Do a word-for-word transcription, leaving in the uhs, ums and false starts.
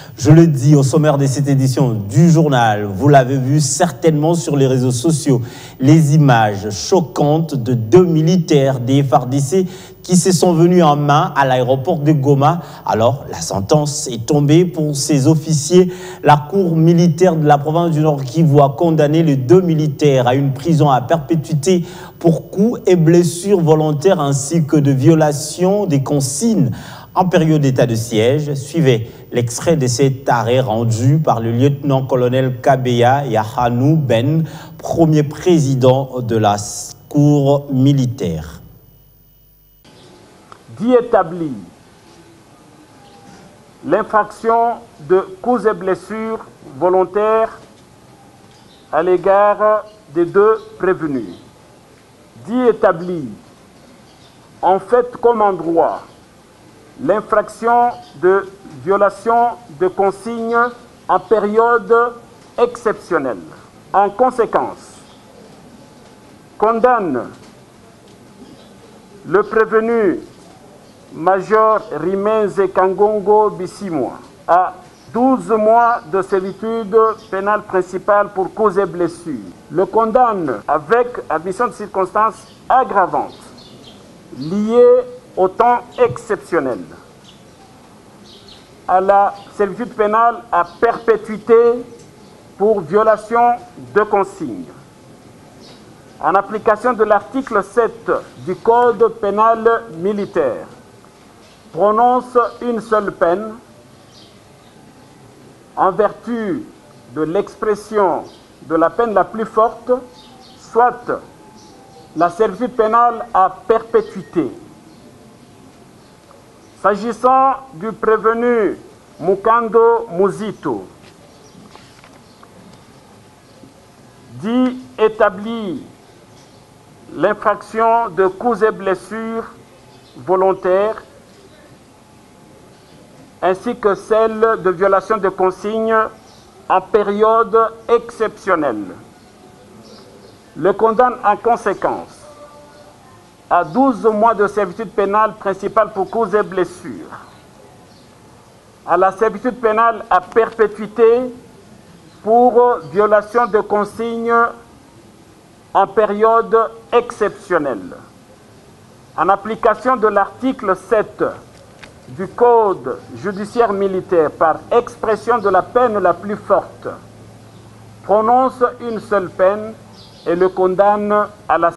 Je le dis au sommaire de cette édition du journal, vous l'avez vu certainement sur les réseaux sociaux, les images choquantes de deux militaires des F A R D C qui se sont venus en main à l'aéroport de Goma. Alors, la sentence est tombée pour ces officiers. La cour militaire de la province du Nord Kivu a condamné les deux militaires à une prison à perpétuité pour coups et blessures volontaires ainsi que de violation des consignes en période d'état de siège. Suivez l'extrait de cet arrêt rendu par le lieutenant-colonel Kabeya Yahanou Ben, premier président de la cour militaire. D'y établir l'infraction de coups et blessures volontaires à l'égard des deux prévenus. D'y établir en fait comme en droit l'infraction de violation de consignes en période exceptionnelle. En conséquence, condamne le prévenu Major Rimenze Kangongo Bissimwa à douze mois de servitude pénale principale pour cause et blessure. Le condamne avec admission de circonstances aggravantes liées au temps exceptionnel à la servitude pénale à perpétuité pour violation de consignes. En application de l'article sept du Code pénal militaire, prononce une seule peine en vertu de l'expression de la peine la plus forte, soit la servitude pénale à perpétuité. S'agissant du prévenu Mukando Muzito, dit établir l'infraction de coups et blessures volontaires ainsi que celle de violation de consignes en période exceptionnelle. Le condamne en conséquence à douze mois de servitude pénale principale pour cause et blessures, à la servitude pénale à perpétuité pour violation de consignes en période exceptionnelle. En application de l'article sept du Code judiciaire militaire, par expression de la peine la plus forte, prononce une seule peine et le condamne à la